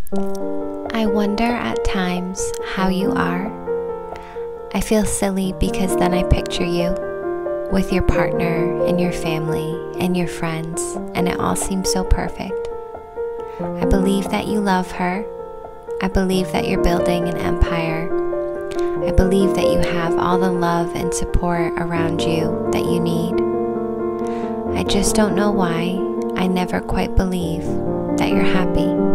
I wonder at times how you are. I feel silly because then I picture you with your partner and your family and your friends, and it all seems so perfect. I believe that you love her. I believe that you're building an empire. I believe that you have all the love and support around you that you need. I just don't know why I never quite believe that you're happy.